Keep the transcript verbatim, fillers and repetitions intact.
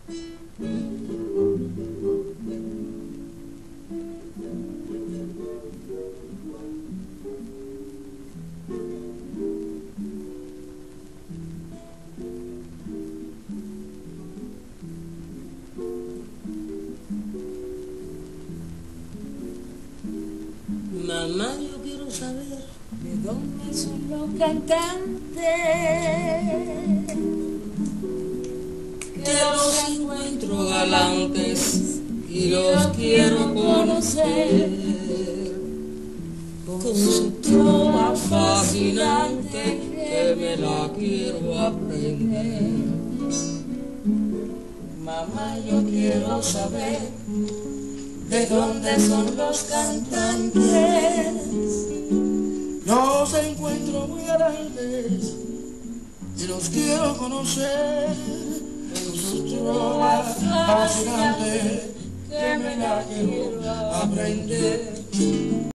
Mamá, yo quiero saber de dónde son los cantantes que los encuentro galantes y los quiero conocer con su trova fascinante que me la quiero aprender. Mamá, yo quiero saber de dónde son los cantantes. Los encuentro muy galantes y los quiero conocer con su trova fascinante que me la quiero aprender.